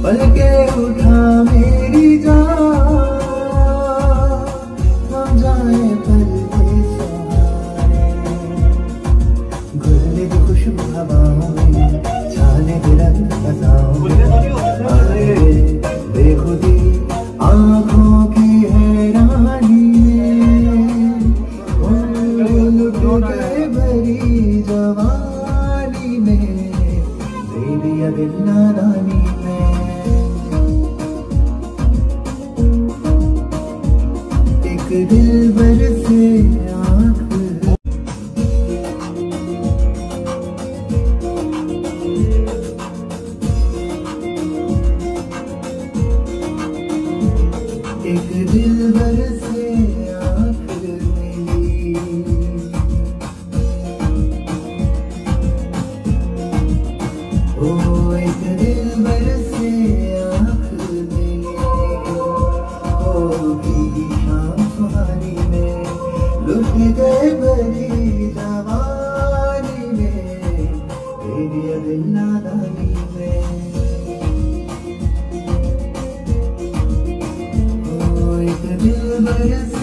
पलके उठा मेरी जान, हम जाए पल के सहारे। घुलने की खुशबू हवाओं में, छाने दे रंग फजाओं में, आए बेखुदी आँखों की हैरानी में, लुट गए भरी जवानी में, दे दिया दिल नादानी में। एक दिलबर से आँख, एक दिलबर से आँख मिली, ओ एक दिलबर से आँख मिली, होगी शाम सुहानी में, लुट गए भरी जवानी में, दे दिया दिल नादानी में। एक दिलबर